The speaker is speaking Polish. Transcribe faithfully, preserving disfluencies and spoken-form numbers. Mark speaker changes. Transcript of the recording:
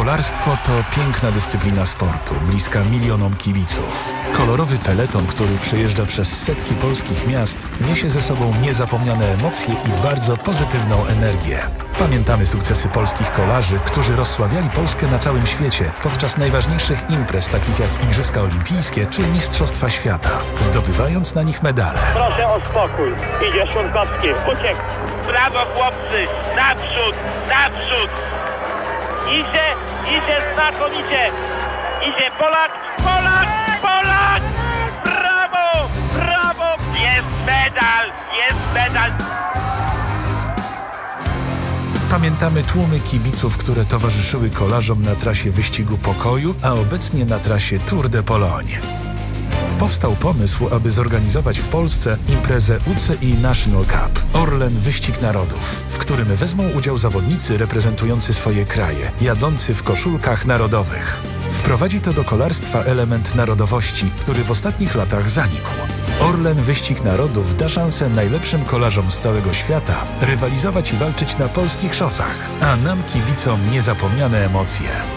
Speaker 1: Kolarstwo to piękna dyscyplina sportu, bliska milionom kibiców. Kolorowy peleton, który przejeżdża przez setki polskich miast, niesie ze sobą niezapomniane emocje i bardzo pozytywną energię. Pamiętamy sukcesy polskich kolarzy, którzy rozsławiali Polskę na całym świecie podczas najważniejszych imprez, takich jak Igrzyska Olimpijskie czy Mistrzostwa Świata, zdobywając na nich medale.
Speaker 2: Proszę o spokój. Idzie Szunkowski. Uciekł.
Speaker 3: Brawo chłopcy! Naprzód! Naprzód! Idzie! Idzie znakomicie! Idzie Polak! Polak! Polak! Brawo! Brawo! Jest medal! Jest medal!
Speaker 1: Pamiętamy tłumy kibiców, które towarzyszyły kolarzom na trasie Wyścigu Pokoju, a obecnie na trasie Tour de Pologne. Powstał pomysł, aby zorganizować w Polsce imprezę U C I National Cup, Orlen Wyścig Narodów, w którym wezmą udział zawodnicy reprezentujący swoje kraje, jadący w koszulkach narodowych. Wprowadzi to do kolarstwa element narodowości, który w ostatnich latach zanikł. Orlen Wyścig Narodów da szansę najlepszym kolarzom z całego świata rywalizować i walczyć na polskich szosach, a nam kibicom niezapomniane emocje.